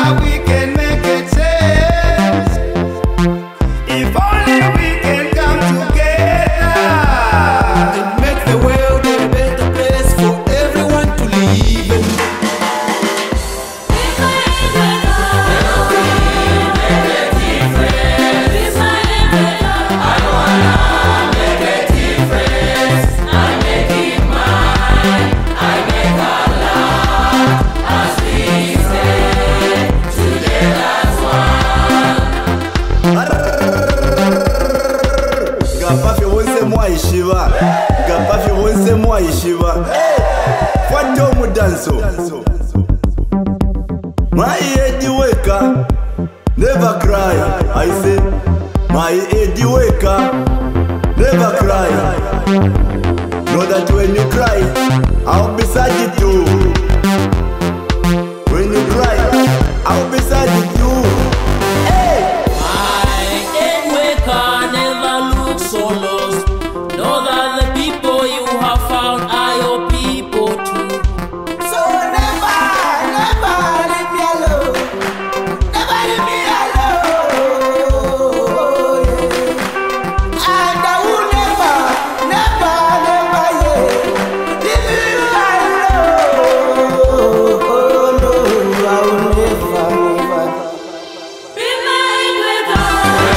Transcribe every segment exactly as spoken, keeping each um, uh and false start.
we can make a change. If only we can come together and make the world a better place for everyone to live in. Gapafye wonse mwayishiba, gapafye wonse mwayishiba. Kwata omudanso. My head wake up, never cry. I say, my head wake up, never cry. Know that when you cry, I'll be sad too. When you cry, I'll be sad too. Hey! So lost. Know that the people you have found are your people too. So never, never leave me alone. Never leave me alone. Yeah. And I will never, never, never, yeah, leave you alone. Oh no, I will never, never. Be mine with us.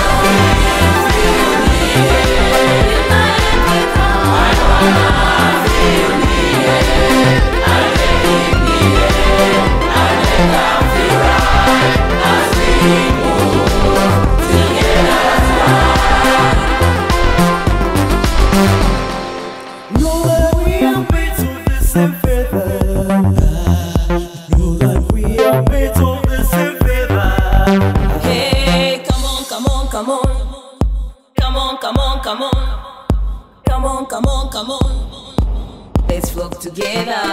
Hey, come on, come on, come on. Come on, come on, come on. Come on, come on, come on. Let's flock together.